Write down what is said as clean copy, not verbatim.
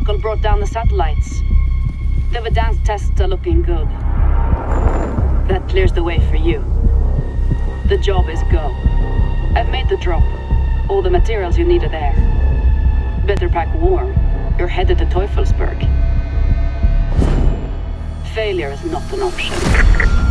miracle brought down the satellites. The Verdansk tests are looking good. That clears the way for you. The job is go. I've made the drop. All the materials you need are there. Better pack warm. You're headed to Teufelsberg. Failure is not an option.